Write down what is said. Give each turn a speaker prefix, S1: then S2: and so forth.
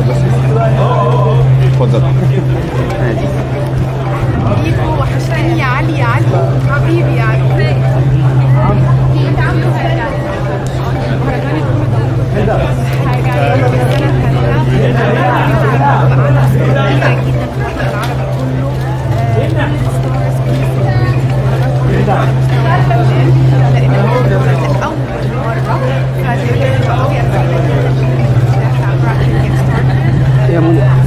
S1: بس. اتفضل.
S2: عادي.
S3: بيبو وحشتني يا علي، يا علي حبيبي يا علي. انت عامل ازاي؟ مهرجان الكوره ده حاجه يعني في السنه الثالثه جدا في الوطن العربي كله. لان هو اول مره
S2: يا منى